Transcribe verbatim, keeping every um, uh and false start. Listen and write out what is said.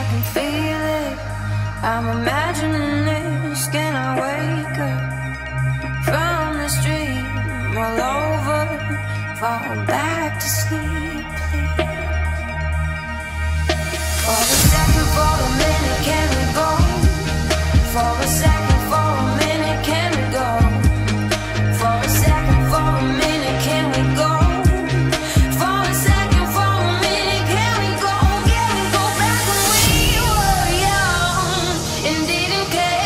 can feel it. I'm imagining this. Can I wake up from this dream all over? Fall back to sleep, please. For a second, for a minute, can we go? For a second, for a minute, can we go? For a second, for a minute, can we go? For a second, for a minute, can we go? Can we go back when we were young and didn't care?